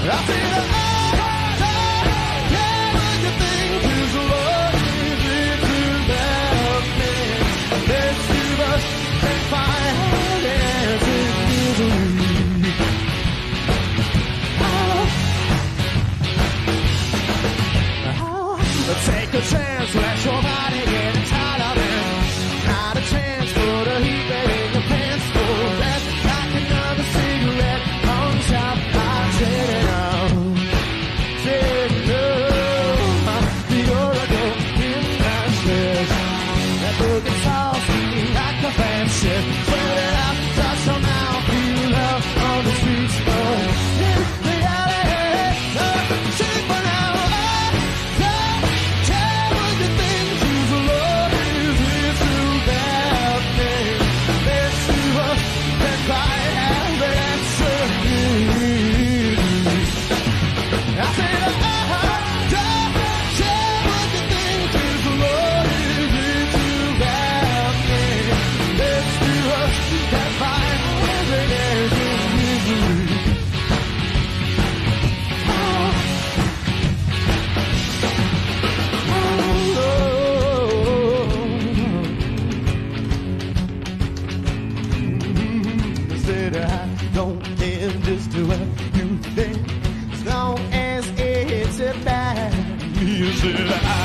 Take a chance, let your body get tired of it. Not a chance, put a heat ray in your pants full. That's like another cigarette on top. I said it all, said no. The oracle in my chest. That book is sauce like a fan shit. Spread it out, touch your mouth, feel love on the streets. Don't care just what you think, as long as it's about you.